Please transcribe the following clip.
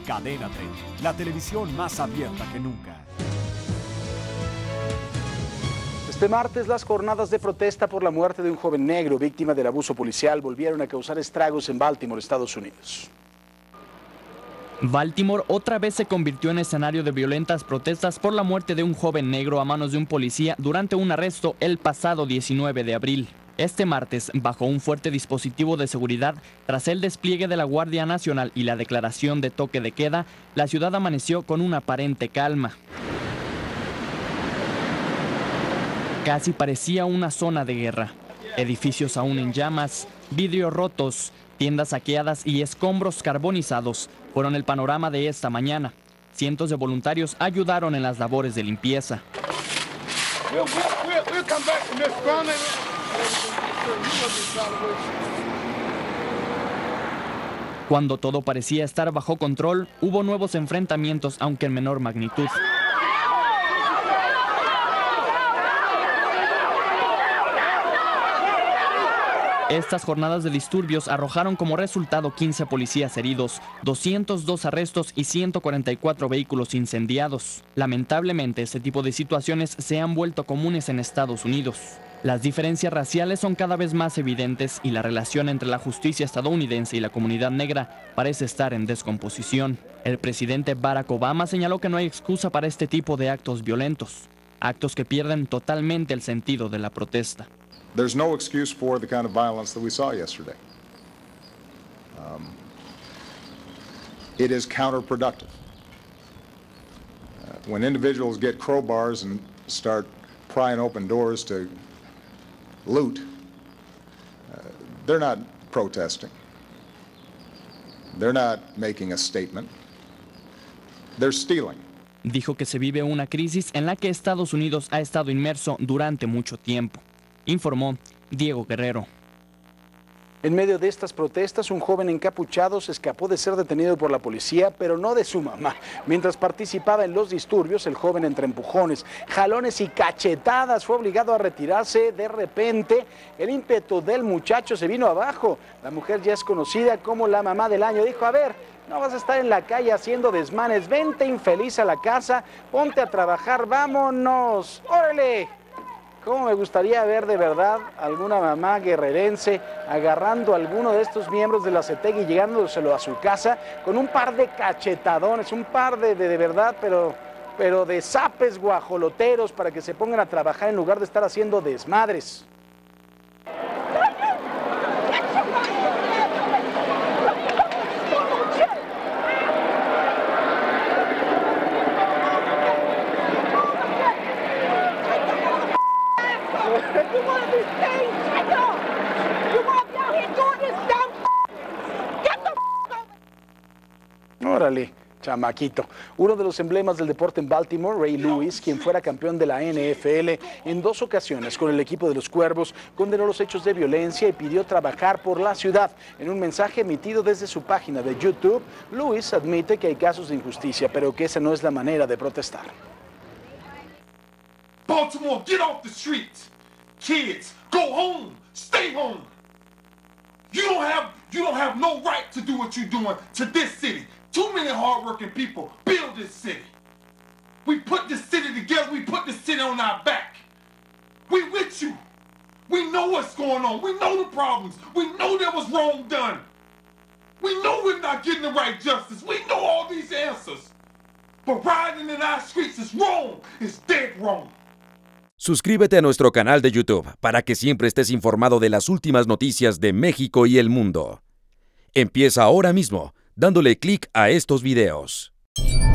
Cadena 30, la televisión más abierta que nunca. Este martes, las jornadas de protesta por la muerte de un joven negro víctima del abuso policial volvieron a causar estragos en Baltimore, Estados Unidos. Baltimore otra vez se convirtió en escenario de violentas protestas por la muerte de un joven negro a manos de un policía durante un arresto el pasado 19 de abril. Este martes, bajo un fuerte dispositivo de seguridad, tras el despliegue de la Guardia Nacional y la declaración de toque de queda, la ciudad amaneció con una aparente calma. Casi parecía una zona de guerra. Edificios aún en llamas, vidrios rotos, tiendas saqueadas y escombros carbonizados fueron el panorama de esta mañana. Cientos de voluntarios ayudaron en las labores de limpieza. Cuando todo parecía estar bajo control, hubo nuevos enfrentamientos, aunque en menor magnitud. Estas jornadas de disturbios arrojaron como resultado 15 policías heridos, 202 arrestos y 144 vehículos incendiados. Lamentablemente, este tipo de situaciones se han vuelto comunes en Estados Unidos. Las diferencias raciales son cada vez más evidentes y la relación entre la justicia estadounidense y la comunidad negra parece estar en descomposición. El presidente Barack Obama señaló que no hay excusa para este tipo de actos violentos, actos que pierden totalmente el sentido de la protesta. There's no excuse for the kind of violence that we saw yesterday. It is counterproductive. When individuals get crowbars and start prying open doors to loot, they're not protesting. They're not making a statement. They're stealing. Dijo que se vive una crisis en la que Estados Unidos ha estado inmerso durante mucho tiempo. Informó Diego Guerrero. En medio de estas protestas, un joven encapuchado se escapó de ser detenido por la policía, pero no de su mamá. Mientras participaba en los disturbios, el joven, entre empujones, jalones y cachetadas, fue obligado a retirarse. De repente, el ímpetu del muchacho se vino abajo. La mujer, ya es conocida como la mamá del año, dijo: a ver, no vas a estar en la calle haciendo desmanes, vente infeliz a la casa, ponte a trabajar, vámonos, órale. ¿Cómo me gustaría ver de verdad alguna mamá guerrerense agarrando a alguno de estos miembros de la CETEG y llegándoselo a su casa con un par de cachetadones, un par de verdad, pero de zapes guajoloteros para que se pongan a trabajar en lugar de estar haciendo desmadres? Órale, chamaquito. Uno de los emblemas del deporte en Baltimore, Ray Lewis, quien fuera campeón de la NFL en 2 ocasiones con el equipo de los Cuervos, condenó los hechos de violencia y pidió trabajar por la ciudad. En un mensaje emitido desde su página de YouTube, Lewis admite que hay casos de injusticia, pero que esa no es la manera de protestar. Baltimore, get off the streets. Kids, go home. Stay home. You don't have no right to do what you're doing to this city. Too many hardworking people build this city. We put this city together. We put this city on our back. We with you. We know what's going on. We know the problems. We know there was wrong done. We know we're not getting the right justice. We know all these answers. But riding in our streets is wrong. It's dead wrong. Suscríbete a nuestro canal de YouTube para que siempre estés informado de las últimas noticias de México y el mundo. Empieza ahora mismo dándole clic a estos videos.